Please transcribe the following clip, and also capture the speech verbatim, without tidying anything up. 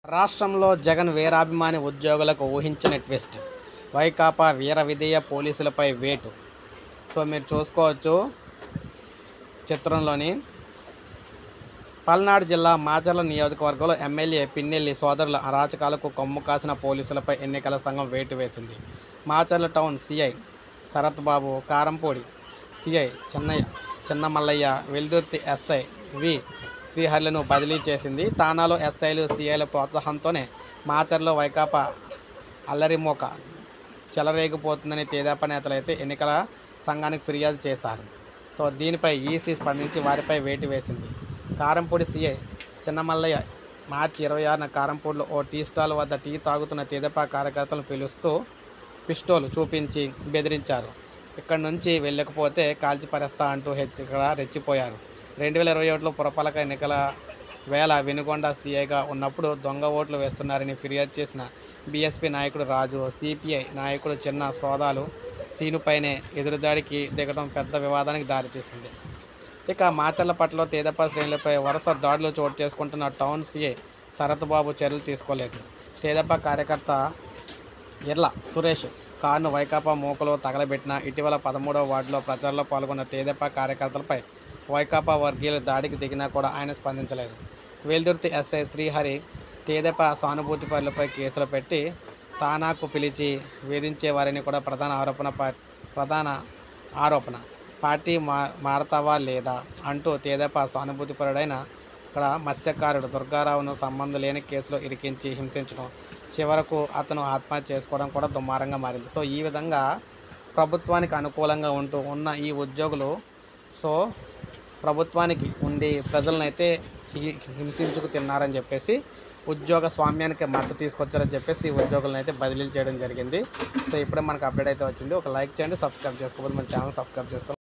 రాష్ట్రంలో జగన్ వీరాభిమాని ఉద్యోగులకు ఊహించని ట్విస్ట్. వైకాపా వీర విధేయ పోలీసులపై వేటు. సో మీరు చూసుకోవచ్చు చిత్రంలోని. పల్నాడు జిల్లా మాచర్ల నియోజకవర్గంలో ఎమ్మెల్యే పిన్నెల్లి సోదరుల అరాచకాలకు కొమ్ము కాసిన పోలీసులపై ఎన్నికల సంఘం వేటు వేసింది. Macherla town CI Sarath Babu, Karampudi CI Chinnayya Chinnamallayya, Veldurthi SI V శ్రీహరిలను బదిలీ చేసింది. ఠాణాలో ఎస్ఐలు సిఐల ప్రోత్సాహంతోనే మాచర్లో వైకాపా అల్లరిమోక చెలరేగిపోతుందని తెదేపా నేతలైతే ఎన్నికల సంఘానికి ఫిర్యాదు చేశారు. సో దీనిపై ఈసీ స్పందించి వారిపై వేటు వేసింది. కారంపూడి సిఐ చిన్నమల్లయ్య మార్చి ఇరవై ఆరున కారంపూడిలో ఓ టీ స్టాల్ వద్ద టీ తాగుతున్న తెదేపా కార్యకర్తలను పిలుస్తూ పిస్టోలు చూపించి బెదిరించారు. ఇక్కడి నుంచి వెళ్ళకపోతే కాల్చిపరేస్తా అంటూ హెచ్చరికగా రెచ్చిపోయారు. రెండు వేల ఇరవై ఒకటిలో పురపాలక ఎన్నికల వేళ వెనుగొండ సీఐగా ఉన్నప్పుడు దొంగ ఓట్లు వేస్తున్నారని ఫిర్యాదు చేసిన బీఎస్పీ నాయకుడు రాజు, సిపిఐ నాయకుడు చిన్న సోదాలు సీనుపైనే ఎదురుదాడికి దిగడం పెద్ద వివాదానికి దారితీసింది. ఇక మాచర్ల పట్ల తెదేపా శ్రేణులపై వరుస దాడులు చోటు చేసుకుంటున్న టౌన్ సీఐ శరత్ బాబు చర్యలు తీసుకోలేదు. తెదేపా కార్యకర్త ఇర్ల సురేష్ కారును వైకాపా మూకలో తగలబెట్టిన ఇటీవల పదమూడవ వార్డులో ప్రచారంలో పాల్గొన్న తెదేపా కార్యకర్తలపై వైకాపా వర్గీయులు దాడికి దిగినా కూడా ఆయన స్పందించలేదు. వెల్దుర్తి ఎస్ఐ శ్రీహరి తెదేపా సానుభూతి పరులపై కేసులు పెట్టి ఠాణాకు పిలిచి వేధించే వారిని కూడా ప్రధాన ఆరోపణ ప్రధాన ఆరోపణ పార్టీ మా మారతావా లేదా అంటూ తెదేపా సానుభూతిపరుడైన ఇక్కడ మత్స్యకారుడు దుర్గారావును సంబంధం లేని కేసులో ఇరికించి హింసించడం, చివరకు అతను ఆత్మహత్య చేసుకోవడం కూడా దుమారంగా మారింది. సో ఈ విధంగా ప్రభుత్వానికి అనుకూలంగా ఉంటూ ఉన్న ఈ ఉద్యోగులు సో ప్రభుత్వానికి ఉండి ప్రజలనైతే హింసించుకు తిన్నారని చెప్పేసి ఉద్యోగ స్వామ్యానికి మద్దతు తీసుకొచ్చారని చెప్పేసి ఈ ఉద్యోగులను అయితే బదిలీలు చేయడం జరిగింది. సో ఇప్పుడే మనకు అప్డేట్ అయితే వచ్చింది. ఒక లైక్ చేయండి, సబ్స్క్రైబ్ చేసుకోవాలి, మన ఛానల్ సబ్స్క్రైబ్ చేసుకోవాలి.